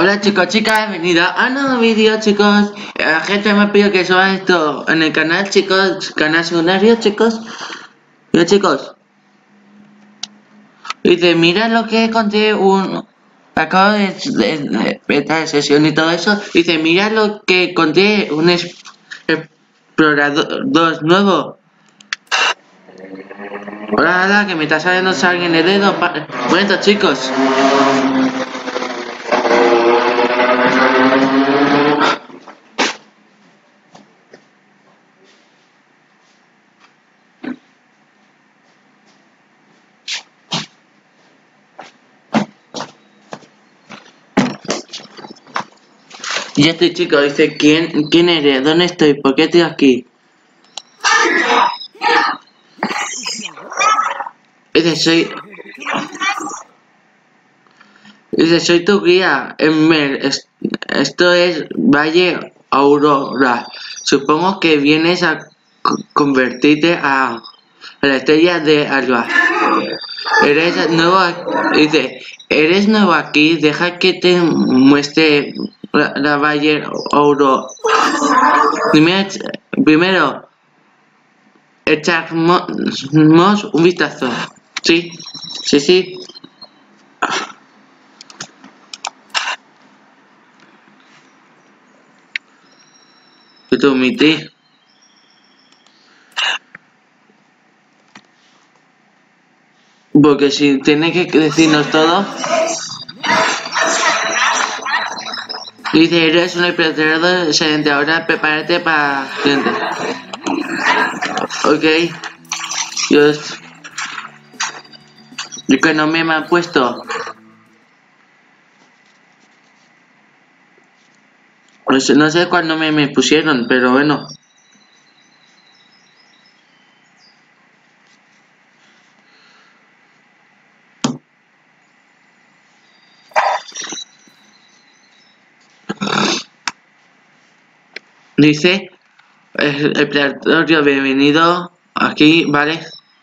Hola chicos, chicas, bienvenidos a un nuevo vídeo, chicos. La gente me pidió que suba esto en el canal, chicos, canal secundario, chicos. Mira, chicos. Dice, mira lo que conté acabo de empezar sesión y todo eso. Dice, mira lo que conté un explorador 2 nuevo. Hola, hola, que me está saliendo sangre en el dedo. Bueno, chicos. Y este chico dice, ¿quién eres? ¿Dónde estoy? ¿Por qué estoy aquí? Dice, soy tu guía, esto es Valle Aurora. Supongo que vienes a convertirte a la estrella de Alba. Eres nuevo, eres nuevo aquí, deja que te muestre la Valle Aurora. Primero echamos un vistazo. Sí, sí, sí. ¿Qué te omití? Porque si tiene que decirnos todo. Dice, eres un explorador excelente, ahora prepárate para siguiente. Ok. Dios. ¿Y qué nombre me han puesto? No sé cuál nombre me pusieron, pero bueno. Dice, el preatorio, bienvenido aquí, ¿vale?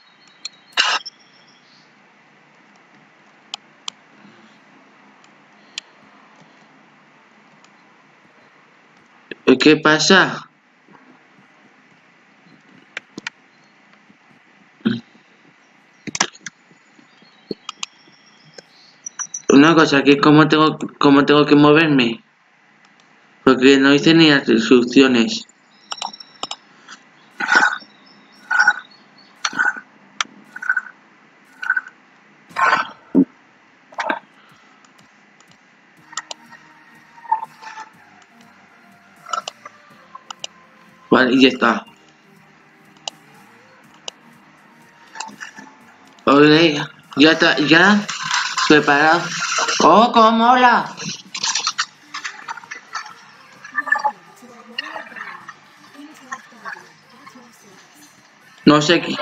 ¿Qué pasa? Una cosa, aquí cómo tengo que moverme. Porque no hice ni las instrucciones. Vale, y ya está. Ok, ya está, ya preparado. ¡Oh, cómo mola! No sé qué.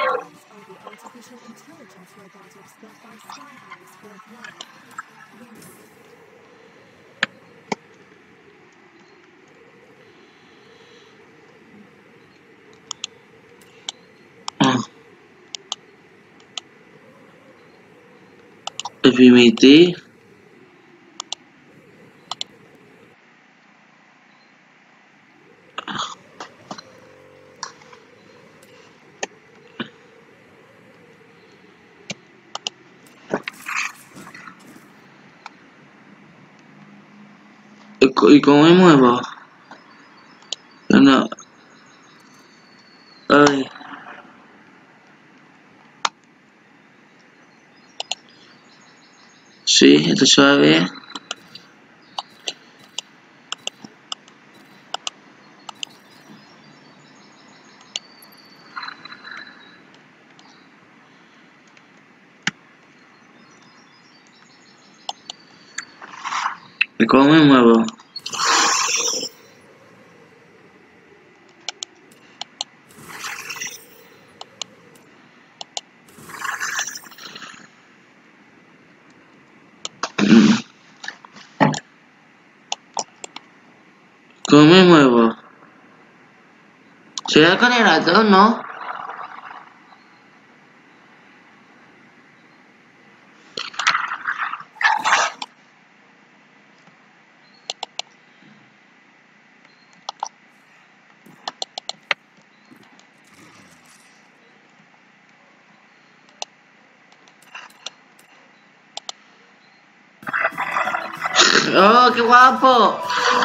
Permitir. ¿Y cómo me muevo? No. Ay. Sí, esto suave. ¿Y cómo me muevo? ¿Cómo me muevo? ¿Será con el ratón, no? ¡Oh, qué guapo!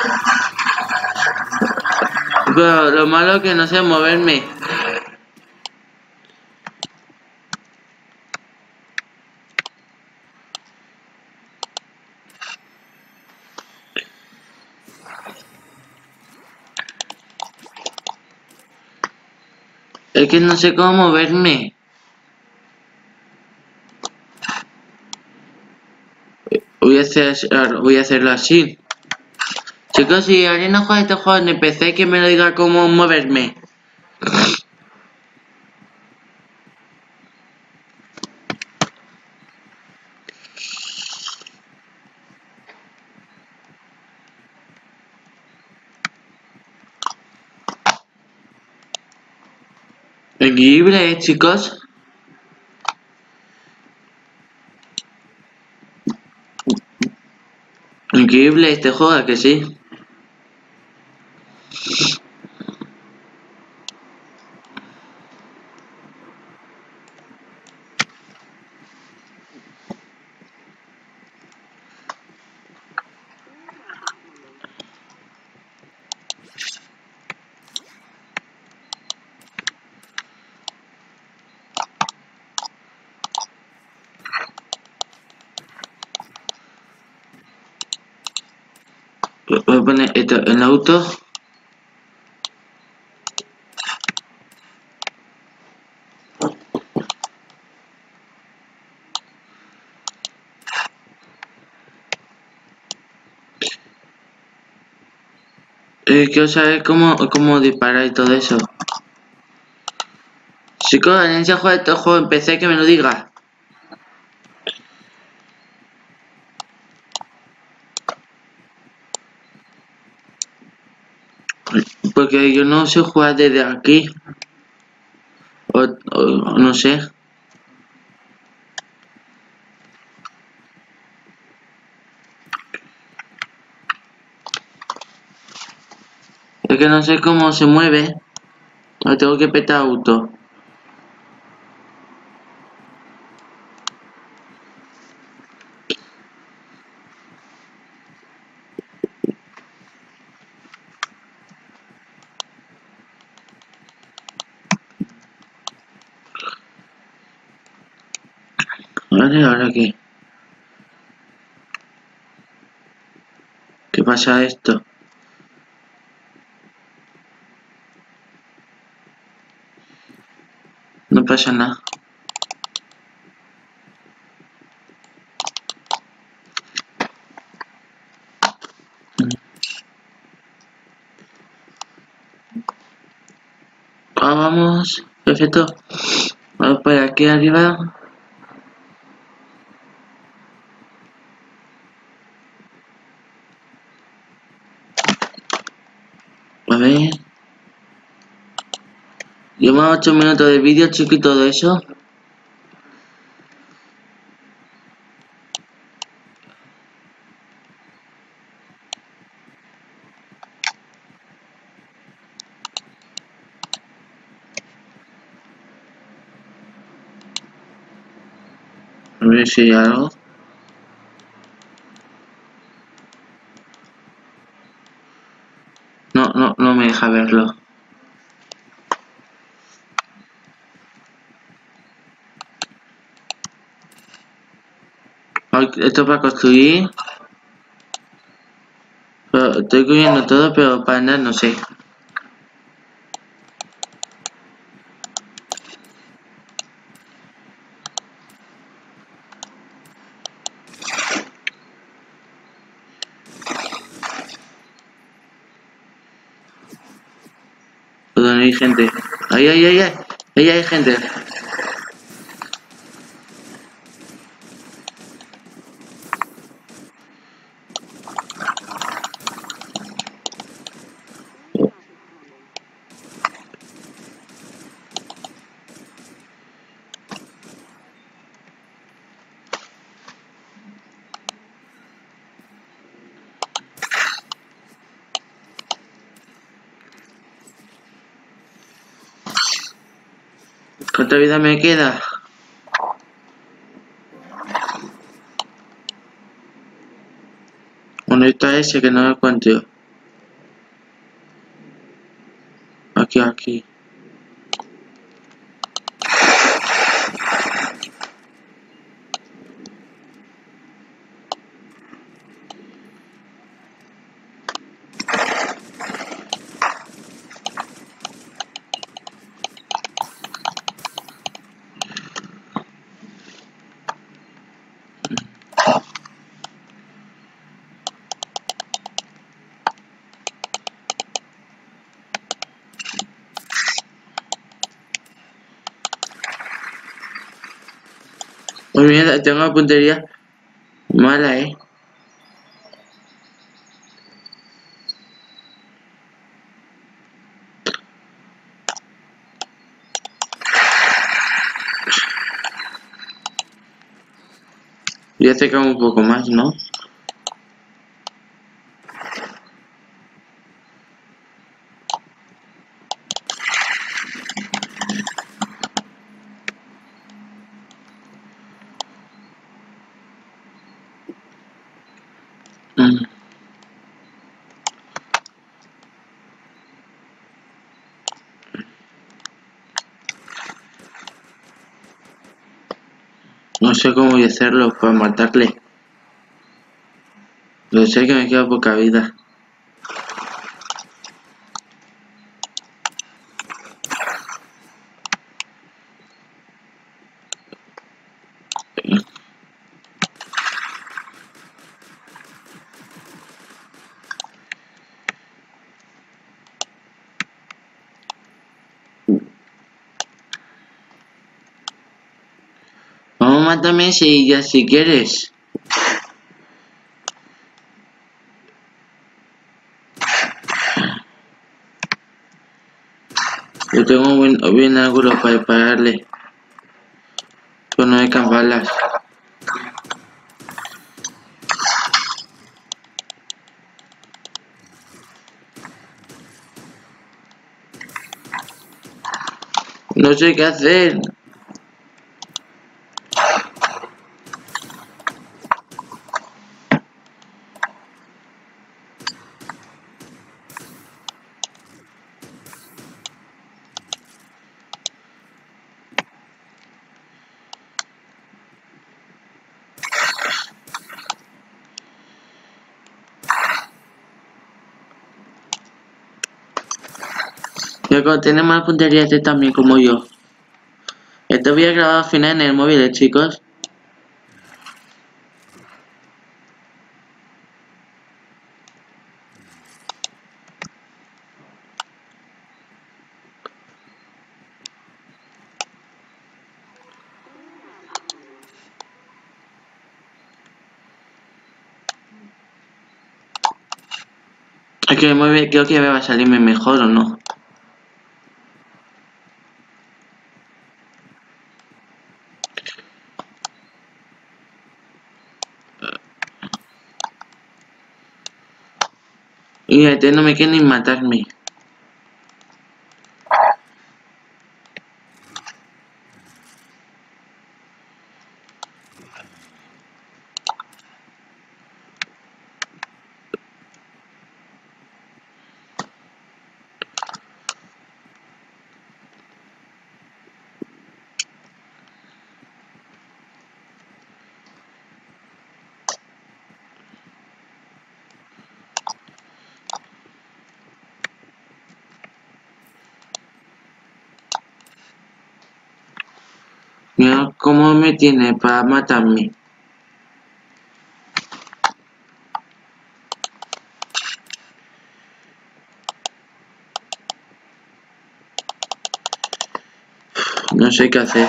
Pero lo malo es que no sé moverme. Es que no sé cómo moverme. Voy a hacerlo así. Chicos, si alguien no juega este juego en el PC, que me lo diga cómo moverme. Increíble, chicos. Increíble este juego, ¿a que sí? Voy a poner esto en el auto. Quiero saber cómo disparar y todo eso. Chicos, alguien se juega este juego en PC, que me lo diga. Porque yo no sé jugar desde aquí. O no sé. Es que no sé cómo se mueve. Lo tengo que petar auto. Vale, ¿ahora qué? ¿Qué pasa esto? No pasa nada. Ah, vamos. Perfecto. Vamos por aquí arriba. A ver. Llevamos 8 minutos de vídeo, chico, y todo eso. A ver si hay algo. No me deja verlo. Esto para construir. Pero estoy cogiendo todo, pero para andar no sé. ¿Dónde hay gente? Ahí, ahí, ahí, ahí. Ahí hay gente. ¿Cuánta vida me queda? ¿Dónde está ese que no lo encuentro? Aquí, aquí. Pues mira, tengo la puntería mala, Voy a acercar un poco más, ¿no? Mm. No sé cómo voy a hacerlo para matarle. Pero sé que me queda poca vida. Vamos, mátame si ya si quieres. Yo tengo un buen ángulo para dispararle. Pero no hay balas. No sé qué hacer. Ya cuando tiene más puntería este también como yo. Esto voy a grabar al final en el móvil, chicos. Es que el móvil creo que va a salirme mejor o no. Y este no me quiere ni matarme. Mira cómo me tiene para matarme. No sé qué hacer.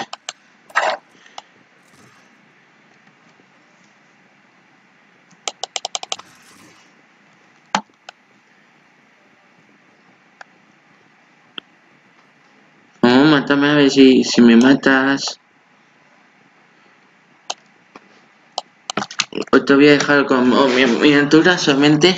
Vamos, mátame a ver si me matas. O te voy a dejar con mi altura solamente.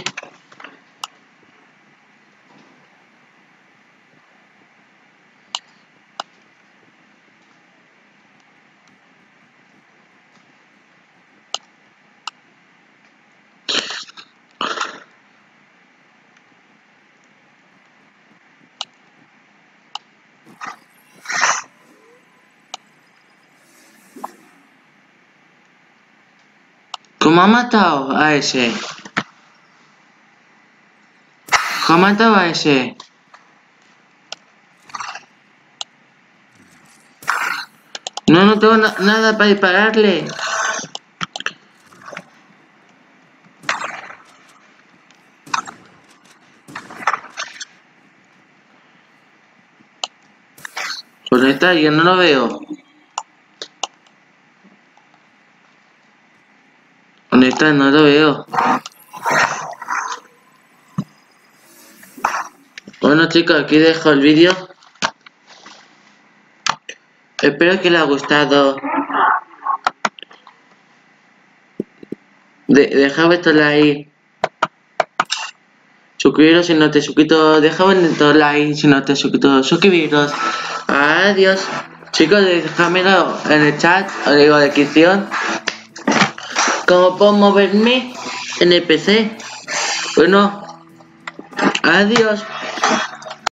¿Cómo ha matado a ese? ¿Cómo ha matado a ese? No tengo nada para dispararle. ¿Dónde está? Yo no lo veo. ¿Dónde está? No lo veo. Bueno chicos, aquí dejo el vídeo. Espero que les haya gustado. Deja vuestro like. Suscribiros si no te has suscrito. Deja vuestro like si no te has suscrito. Suscribiros. Adiós. Chicos, déjamelo en el chat. Os digo de descripción. ¿Cómo puedo moverme en el PC? Bueno. Adiós.